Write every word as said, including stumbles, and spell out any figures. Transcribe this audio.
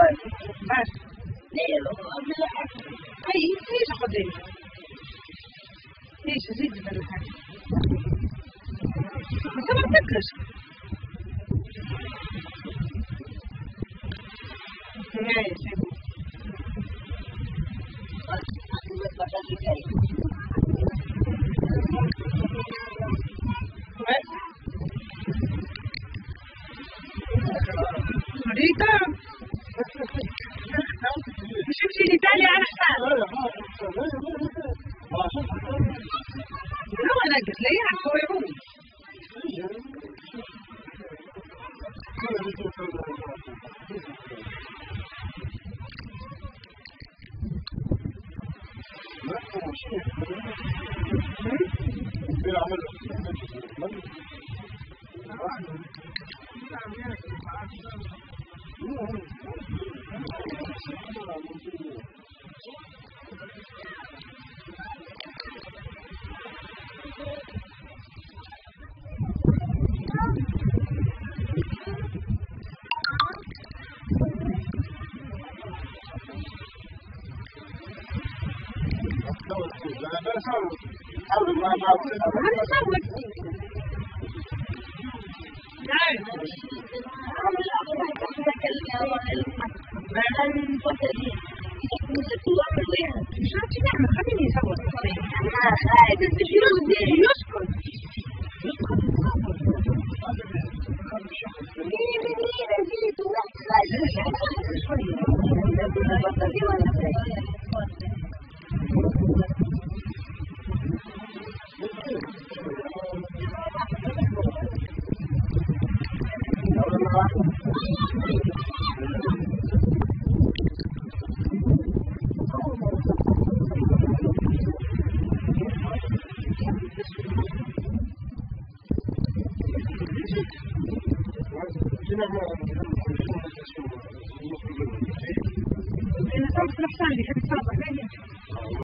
بس اي ليش قدامي ليش زيد بالحاجة بس ما تاكلش يا سيدي ريتا شفتي الإيطالي على حساب لا أنا قلت لي يعرفوا يعوم أنا صوت نفساني كنت صوت